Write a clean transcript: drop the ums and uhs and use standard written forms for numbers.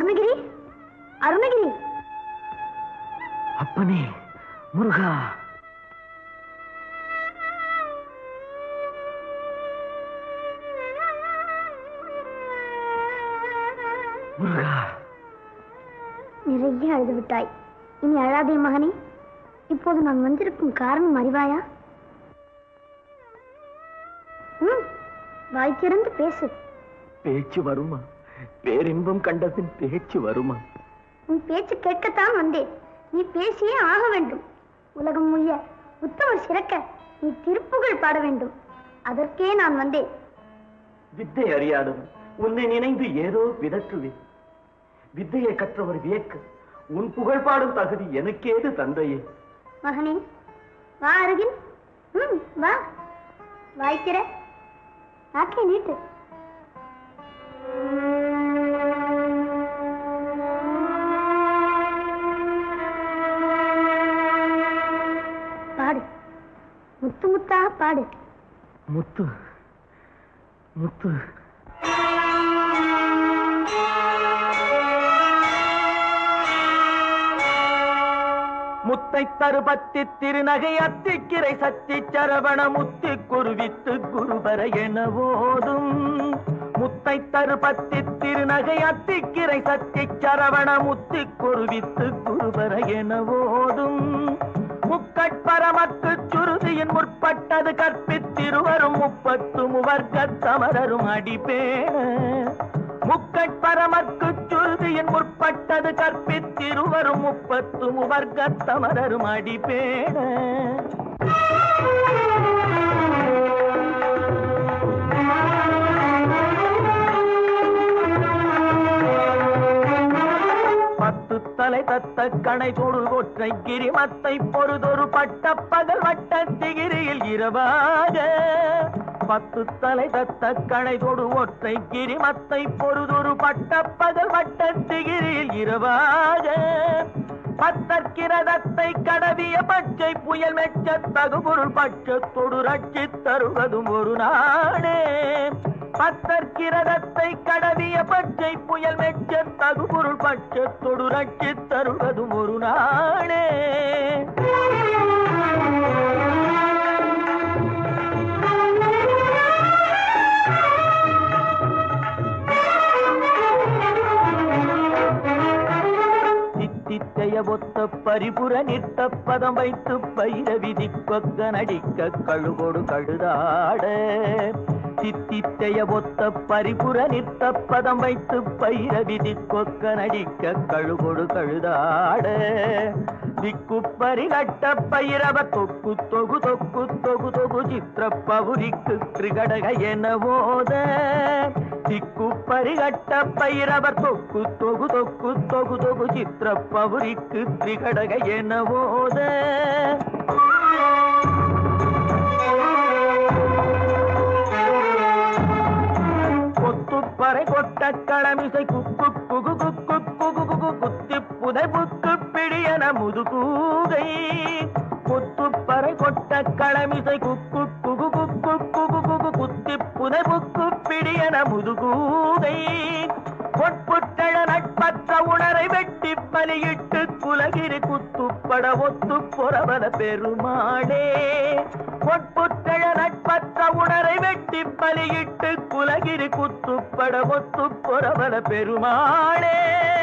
அருணகிரி, அருணகிரி. அப்பனே முருகா. முருகா. நிறைய அழுது விட்டாய். இனி அழாதே மகனே. இப்போது நான் வந்திருக்கும் காரணம் அறிவாயா? வாய் திறந்து பேசு. பேச்சு வருமா? பேரின்பம் கண்டபின் பேச்சு வருமா? உன் பேச்சு கேட்கத்தான் வந்தேன். நீ பேசியே ஆக வேண்டும். உலகம் முய்ய உத்தமர் சிறக்க நீ திருப்புகழ் பாட வேண்டும். அதற்கே நான் வந்தேன். வித்தை அறியாதவன் உன்னை நினைந்து ஏதோ விதற்றுவேன். வித்தையை கற்றவர் வியக்க உன் புகழ் பாடும் தகுதி எனக்கேது தந்தையே. மகனே வா அருகில். வா. வாய்க்கிற நாக்கை நீட்டு. பாடு. முத்து முத்தா பாடு. முத்து முத்து. முத்தை தருபத்தி திருநகை அத்திக்கிரை சத்தி சரவண முத்தி குருவித்து குருபர என ஓதும். முத்தை தருபத்தி திருநகை அத்திக்கிரை சத்தி சரவண முத்தி குருவித்து குருபர என ஓதும். முக்கட்பரமக்கு சுருதியின் முற்பட்டது கற்பித்திருவரும் 30 முவர்க்கத் தமரரும் அடிபேண. முக்கட்பரமக்கு சுருதியின் முற்பட்டது கற்பித்திருவரும் 30 முவர்க்கத் தமரரும் அடிபேண. தலை தத்த கணை தொடு ஒற்றை கிரிமத்தை பொறுதொரு பட்ட பகல் வட்ட திகிரியில் இரவாக. 10 தலை தத்த கணை தொடு ஒற்றை கிரிமத்தை பொறுதொரு பட்ட பகல் வட்ட திகிரியில் இரவாக. பத்தற்கிரதத்தை கடவிய பச்சை புயல் மெச்ச தகுபொருள் பட்சத்தொடு ரட்சி தருவதும் ஒரு நாடே. பத்தற்கிரதத்தை கடவிய பச்சை புயல் மெச்ச தகுபொருள் பட்சத்தொடு ரட்சி தருவதும் ஒரு நாடே. தித்தித்தைய ஒத்த பரிபுர நிற்ற பதம் வைத்து பயிர விதி கொக்க நடிக்க கழுகொடு கழுதாட. தித்தித்தைய ஒத்த பரிபுர நிற்ற பதம் வைத்து பயிர விதி கொக்க நடிக்க கழுகொடு கழுதாட. திக்கு பரிகட்ட பயிரவ தொக்கு தொகு தொக்கு தொகு தொகு சித்திர பவுரிக்கு திரிகடக என ஓத. திக்கு பரிகட்ட பயிரவர் தொக்கு தொகு தொக்கு தொகு தொகு சித்திர பவுரிக்கு திரிகடக என ஓத. கொத்துப்பறை கொட்ட களமிசை குக்கு குகு குக்கு குகு குகு குத்தி புதை புக்கு பிடியன முதுகூகை. கொத்துப்பறை கொட்ட களமிசை குக்கு குகு குக்கு குகு குகு குத்தி புதை புக்கு பிடியன முதுகூகை. பொற்புற்றழ நட்பற்ற உணரை வெட்டி பலியிட்டு குலகிரி குத்துப்பட ஒத்து பொறவல பெருமாளே. பொற்புற்றழ நட்பற்ற உணரை வெட்டி பலியிட்டு குலகிரி குத்துப்பட ஒத்து பொறவல பெருமாளே.